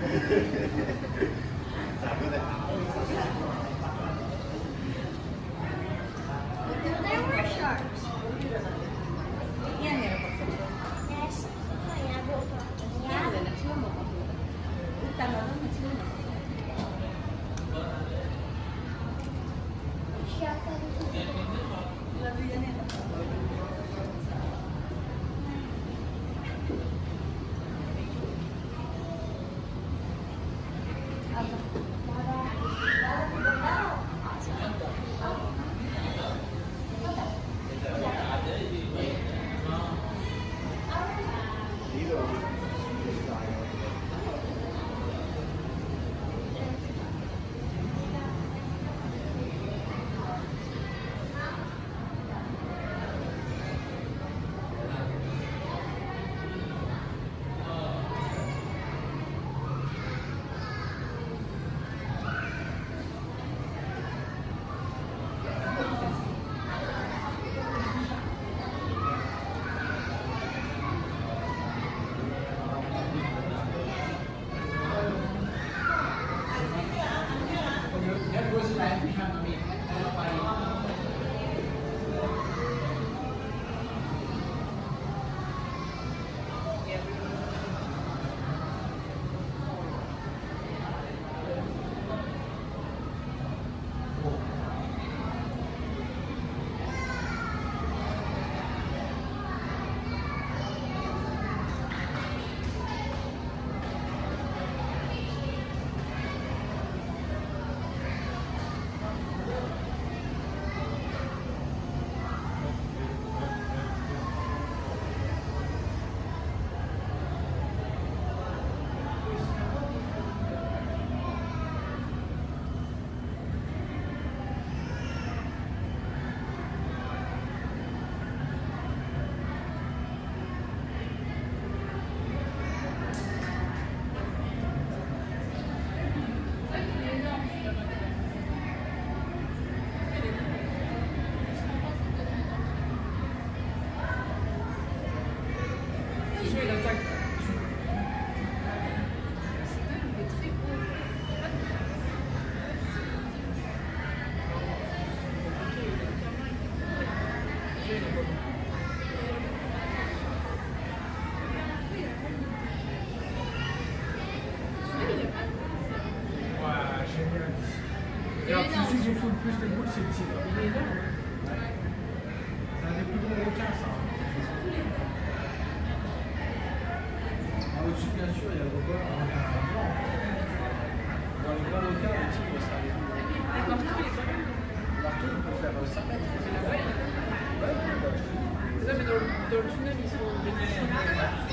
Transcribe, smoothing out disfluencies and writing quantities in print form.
There were sharks. Yes. Et alors, tu sais que j'ai fait le plus de boules, c'est le tigre. Il est énorme. C'est un des plus gros requins, ça. Au-dessus, bien sûr, il y a le requin blanc. Dans les grands requins, le tigre, ça a les plus. Le marteau, il peut faire 5 mètres. Ouais, mais dans le tunnel, ils sont.